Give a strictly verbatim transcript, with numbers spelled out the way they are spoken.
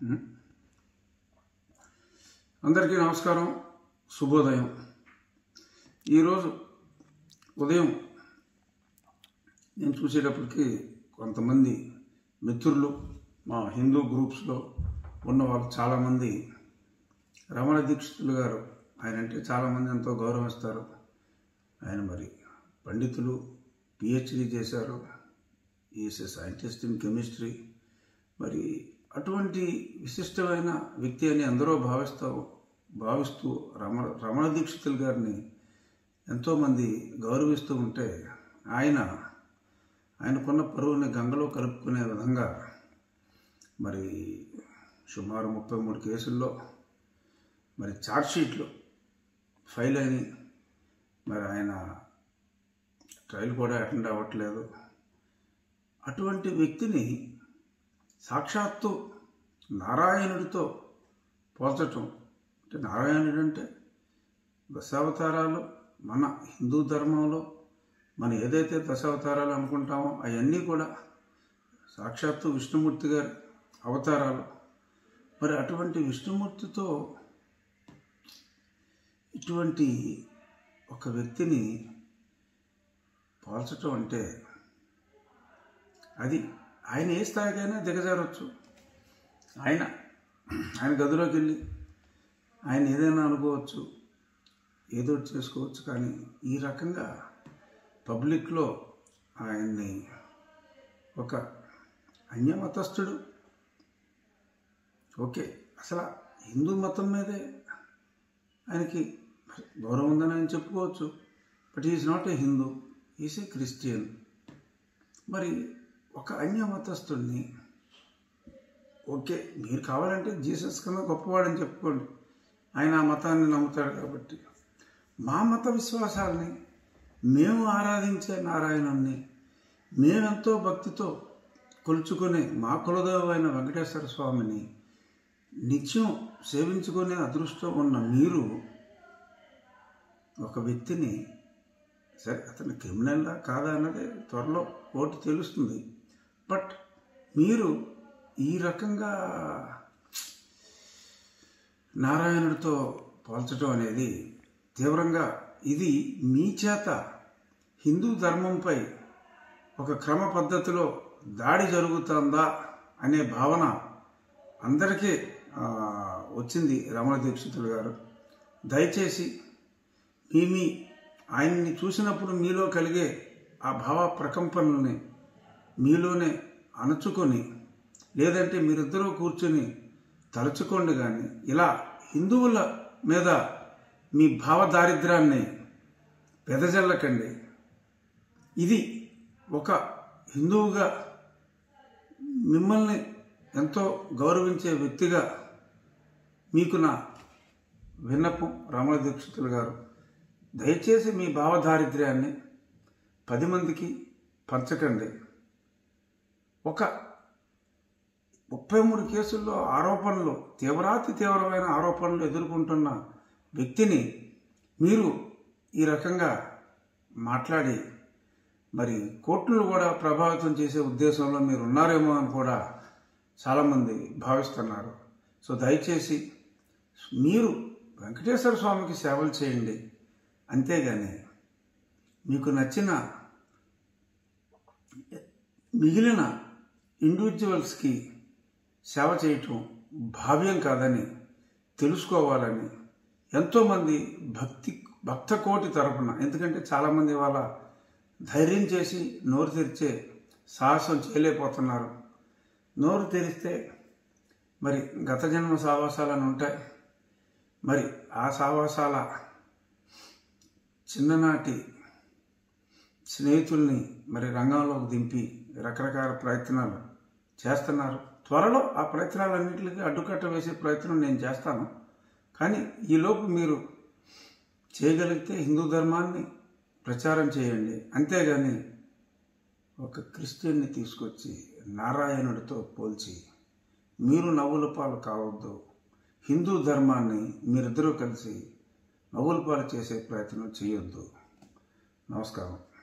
అందరికీ నమస్కారం, శుభోదయం. ఈరోజు ఉదయం నేను చూసేటప్పటికి కొంతమంది మిత్రులు మా హిందూ గ్రూప్స్లో ఉన్న వాళ్ళు చాలామంది రమణ దీక్షితులు గారు, ఆయన అంటే చాలామంది ఎంతో గౌరవిస్తారు. ఆయన మరి పండితులు, పిహెచ్డి చేశారు, ఈఎస్ సైంటిస్ట్ ఇన్ కెమిస్ట్రీ. మరి అటువంటి విశిష్టమైన వ్యక్తి అని అందరూ భావిస్తూ భావిస్తూ రమణ రమణ దీక్షితులు గారిని ఎంతోమంది గౌరవిస్తూ ఉంటే ఆయన ఆయనకున్న పరువుని గంగలో కలుపుకునే విధంగా మరి సుమారు ముప్పై మూడు కేసుల్లో మరి ఛార్జ్షీట్లు ఫైల్ అయిన మరి ఆయన ట్రయల్ కూడా అటెండ్ అవ్వట్లేదు. అటువంటి వ్యక్తిని సాక్షాత్తు నారాయణుడితో పోల్చటం అంటే, నారాయణుడు అంటే దశావతారాలు మన హిందూ ధర్మంలో మనం ఏదైతే దశావతారాలు అనుకుంటామో అవన్నీ కూడా సాక్షాత్తు విష్ణుమూర్తి గారి అవతారాలు. మరి అటువంటి విష్ణుమూర్తితో ఇటువంటి ఒక వ్యక్తిని పోల్చటం అంటే అది ఆయన ఏ స్థాయికైనా దిగజారవచ్చు. ఆయన ఆయన గదిలోకి వెళ్ళి ఆయన ఏదైనా అనుకోవచ్చు, ఏదో చేసుకోవచ్చు. కానీ ఈ రకంగా పబ్లిక్లో ఆయన్ని ఒక అన్యమతస్థుడు, ఓకే, అసలు హిందూ మతం మీదే ఆయనకి గౌరవం ఉందని ఆయన చెప్పుకోవచ్చు. But is not a Hindu, is a Christian. మరి ఒక అన్య మతస్థుడిని, ఓకే, మీరు కావాలంటే జీసస్ కన్నా గొప్పవాడని చెప్పుకోండి, ఆయన ఆ మతాన్ని నమ్ముతాడు కాబట్టి. మా మత విశ్వాసాలని, మేము ఆరాధించే నారాయణుణ్ణి, మేమెంతో భక్తితో కొలుచుకునే మా కులదైవమైన వెంకటేశ్వర స్వామిని నిత్యం సేవించుకునే అదృష్టం ఉన్న మీరు ఒక వ్యక్తిని, సరే అతను క్రిమినల్లా కాదా అన్నది త్వరలో కోర్టు తెలుస్తుంది, బట్ మీరు ఈ రకంగా నారాయణుడితో పోల్చడం అనేది తీవ్రంగా, ఇది మీ చేత హిందూ ధర్మంపై ఒక క్రమ పద్ధతిలో దాడి జరుగుతుందా అనే భావన అందరికీ వచ్చింది. రమణ దీక్షితులు గారు, దయచేసి మీ మీ ఆయన్ని చూసినప్పుడు మీలో కలిగే ఆ భావ ప్రకంపనల్ని మీలోనే అణచుకొని, లేదంటే మీరిద్దరూ కూర్చొని తలుచుకోండి. కానీ ఇలా హిందువుల మీద మీ భావ దారిద్ర్యాన్ని వెదజల్లకండి. ఇది ఒక హిందువుగా మిమ్మల్ని ఎంతో గౌరవించే వ్యక్తిగా మీకు నా విన్నపం. రమణ దీక్షితులు గారు, దయచేసి మీ భావదారిద్ర్యాన్ని పది మందికి పంచకండి. ఒక ముప్పై మూడు కేసుల్లో ఆరోపణలు, తీవ్రాతి తీవ్రమైన ఆరోపణలు ఎదుర్కొంటున్న వ్యక్తిని మీరు ఈ రకంగా మాట్లాడి మరి కోర్టులు కూడా ప్రభావితం చేసే ఉద్దేశంలో మీరు ఉన్నారేమో అని కూడా చాలామంది భావిస్తున్నారు. సో దయచేసి మీరు వెంకటేశ్వర స్వామికి సేవలు చేయండి, అంతేగాని మీకు నచ్చిన మిగిలిన ఇండివిజువల్స్కి సేవ చేయటం భావ్యం కాదని తెలుసుకోవాలని ఎంతోమంది భక్తి భక్త కోటి తరపున, ఎందుకంటే చాలామంది వాళ్ళ ధైర్యం చేసి నోరు తెరిచే సాహసం చేయలేకపోతున్నారు. నోరు తెరిస్తే మరి గత జన్మ సావాసాలని ఉంటాయి. మరి ఆ సావాసాల చిన్ననాటి స్నేహితుల్ని మరి రంగంలోకి దింపి రకరకాల ప్రయత్నాలు చేస్తున్నారు. త్వరలో ఆ ప్రయత్నాలన్నింటికి అడ్డుకట్ట వేసే ప్రయత్నం నేను చేస్తాను. కానీ ఈలోపు మీరు చేయగలిగితే హిందూ ధర్మాన్ని ప్రచారం చేయండి, అంతేగాని ఒక క్రిస్టియన్ని తీసుకొచ్చి నారాయణుడితో పోల్చి మీరు నవ్వుల పాలు కావద్దు. హిందూ ధర్మాన్ని మీరిద్దరూ కలిసి నవ్వుల పాలు చేసే ప్రయత్నం చేయొద్దు. నమస్కారం.